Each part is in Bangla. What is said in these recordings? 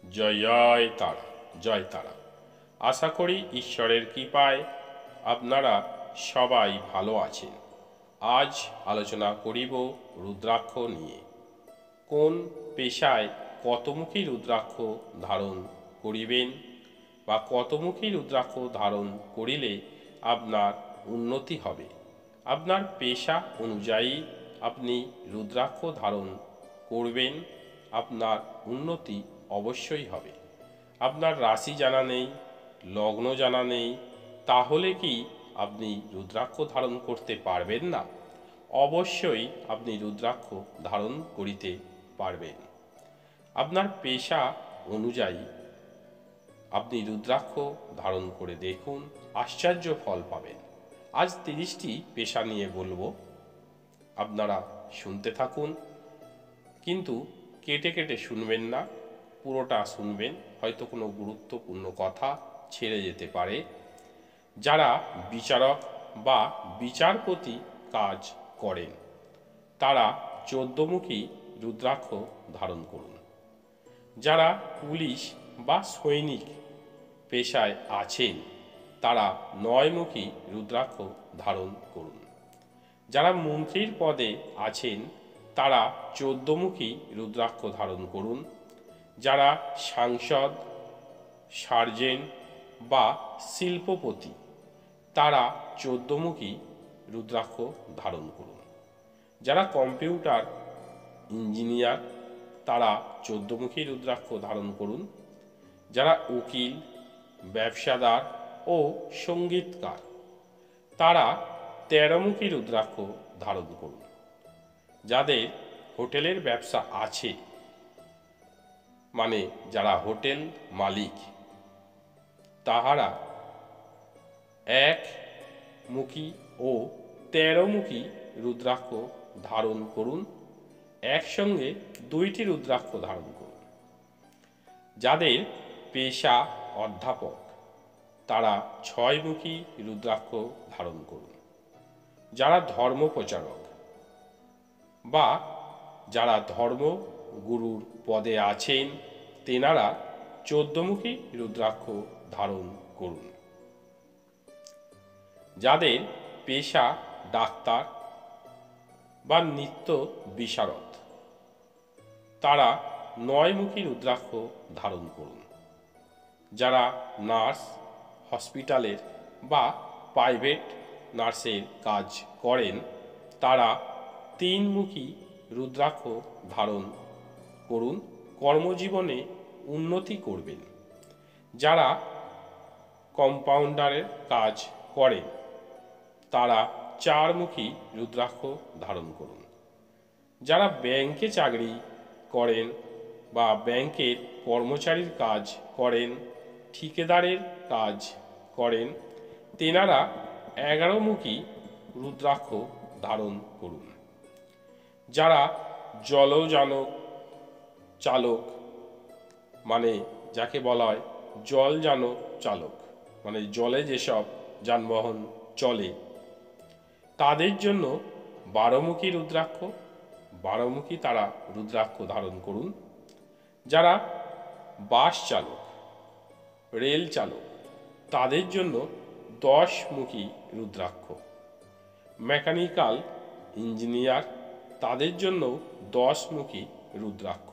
জয় জয় তারা, জয় তারা। আশা করি ঈশ্বরের কৃপায় আপনারা সবাই ভালো আছেন। আজ আলোচনা করিব রুদ্রাক্ষ নিয়ে। কোন পেশায় কতমুখী রুদ্রাক্ষ ধারণ করিবেন বা কতমুখী রুদ্রাক্ষ ধারণ করিলে আপনার উন্নতি হবে। আপনার পেশা অনুযায়ী আপনি রুদ্রাক্ষ ধারণ করবেন, আপনার উন্নতি অবশ্যই হবে। আপনার রাশি জানা নেই, লগ্ন জানা নেই, তাহলে কি আপনি রুদ্রাক্ষ ধারণ করতে পারবেন না? অবশ্যই আপনি রুদ্রাক্ষ ধারণ করিতে পারবেন। আপনার পেশা অনুযায়ী আপনি রুদ্রাক্ষ ধারণ করে দেখুন, আশ্চর্য ফল পাবেন। আজ 30টি পেশা নিয়ে বলবো, আপনারা শুনতে থাকুন, কিন্তু কেটে কেটে শুনবেন না, পুরোটা শুনবেন, হয়তো কোনো গুরুত্বপূর্ণ কথা ছেড়ে যেতে পারে। যারা বিচারক বা বিচারপতি কাজ করেন তারা 14মুখী রুদ্রাক্ষ ধারণ করুন। যারা পুলিশ বা সৈনিক পেশায় আছেন তারা 9মুখী রুদ্রাক্ষ ধারণ করুন। যারা মন্ত্রীর পদে আছেন তারা 14মুখী রুদ্রাক্ষ ধারণ করুন। যারা সাংসদ, সার্জেন্ট বা শিল্পপতি তারা 14মুখী রুদ্রাক্ষ ধারণ করুন। যারা কম্পিউটার ইঞ্জিনিয়ার তারা 14মুখী রুদ্রাক্ষ ধারণ করুন। যারা উকিল, ব্যবসাদার ও সঙ্গীতকার তারা 13মুখী রুদ্রাক্ষ ধারণ করুন। যাদের হোটেলের ব্যবসা আছে, মানে যারা হোটেল মালিক, তাহারা 1মুখী ও 13মুখী রুদ্রাক্ষ ধারণ করুন। একসঙ্গে 2টি রুদ্রাক্ষ ধারণ করুন। যাদের পেশা অধ্যাপক তারা 6মুখী রুদ্রাক্ষ ধারণ করুন। যারা ধর্ম প্রচারক বা যারা ধর্মগুরুর পদে আছেন তেনারা 14মুখী রুদ্রাক্ষ ধারণ করুন। যাদের পেশা ডাক্তার বা নিত্য বিশারদ তারা 9মুখী রুদ্রাক্ষ ধারণ করুন। যারা নার্স, হসপিটালের বা প্রাইভেট নার্সের কাজ করেন তারা 3মুখী রুদ্রাক্ষ ধারণ করুন, কর্মজীবনে উন্নতি করবেন। যারা কম্পাউন্ডারের কাজ করেন তারা 4মুখী রুদ্রাক্ষ ধারণ করুন। যারা ব্যাংকে চাকরি করেন বা ব্যাংকের কর্মচারীর কাজ করেন, ঠিকাদারের কাজ করেন, তেনারা 11মুখী রুদ্রাক্ষ ধারণ করুন। যারা জলযান চালক, মানে যাকে বলা হয় জলযান চালক, মানে জলে যেসব যানবাহন চলে, তাদের জন্য 12মুখী রুদ্রাক্ষ, 12মুখী তারা রুদ্রাক্ষ ধারণ করুন। যারা বাস চালক, রেল চালক, তাদের জন্য 10মুখী রুদ্রাক্ষ। মেকানিক্যাল ইঞ্জিনিয়ার তাদের জন্য 10মুখী রুদ্রাক্ষ।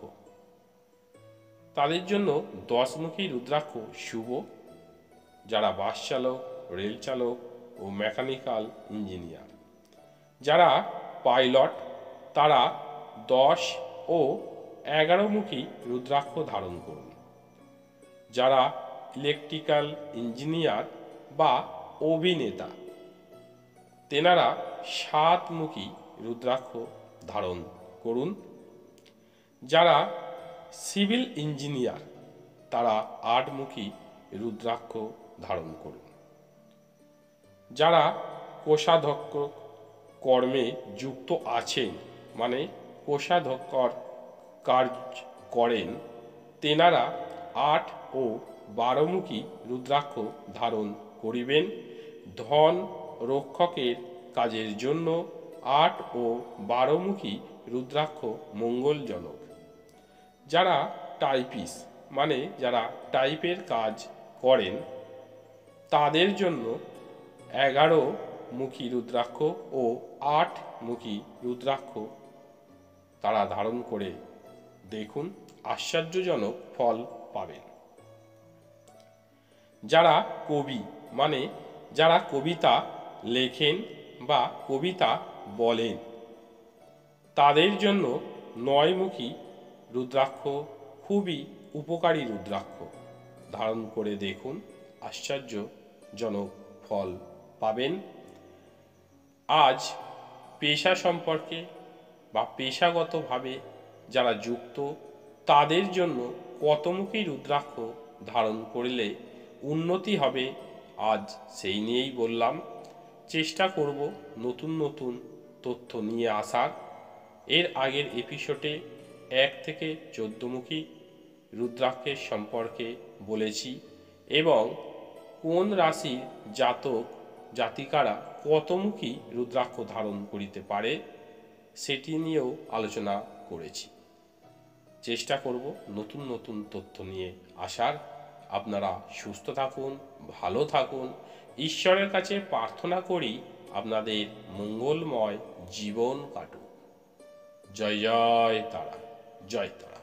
তাদের জন্য 10মুখী রুদ্রাক্ষ শুভ। যারা বাস চালক, রেল চালক ও মেকানিক্যাল ইঞ্জিনিয়ার। যারা পাইলট তারা 10 ও 11মুখী রুদ্রাক্ষ ধারণ করুন। যারা ইলেকট্রিক্যাল ইঞ্জিনিয়ার বা অভিনেতা তেনারা 7মুখী রুদ্রাক্ষ ধারণ করুন। যারা সিভিল ইঞ্জিনিয়ার তারা 8মুখী রুদ্রাক্ষ ধারণ করুন। যারা কোষাধ্যক্ষ কর্মে যুক্ত আছেন, মানে কোষাধ্যক্ষর কাজ করেন, তেনারা 8 ও 12মুখী রুদ্রাক্ষ ধারণ করিবেন। ধন রক্ষকের কাজের জন্য 8 ও 12মুখী রুদ্রাক্ষ মঙ্গলজনক। যারা টাইপিস্ট মানে যারা টাইপের কাজ করেন তাদের জন্য 11 মুখী রুদ্রাক্ষ ও 8 মুখী রুদ্রাক্ষ তারা ধারণ করে দেখুন, আশ্চর্যজনক ফল পাবেন। যারা কবি মানে যারা কবিতা লেখেন বা কবিতা বলেন তাদের জন্য 9 মুখী রুদ্রাক্ষ খুবই উপকারী রুদ্রাক্ষ ধারণ করে দেখুন, আশ্চর্যজনক ফল পাবেন। আজ পেশা সম্পর্কে বা পেশাগতভাবে যারা যুক্ত তাদের জন্য কতমুখী রুদ্রাক্ষ ধারণ করলে উন্নতি হবে, আজ সেই নিয়েই বললাম। চেষ্টা করব নতুন নতুন তথ্য নিয়ে আসার। এর আগের এপিসোডে 1 থেকে 14 মুখী রুদ্রাক্ষের সম্পর্কে বলেছি এবং কোন রাশির জাতক জাতিকারা কতমুখী রুদ্রাক্ষ ধারণ করিতে পারে সেটি নিয়েও আলোচনা করেছি। চেষ্টা করব নতুন নতুন তথ্য নিয়ে আসার। আপনারা সুস্থ থাকুন, ভালো থাকুন। ঈশ্বরের কাছে প্রার্থনা করি আপনাদের মঙ্গলময় জীবন কাটুক। জয় জয় তারা, জয় তারা।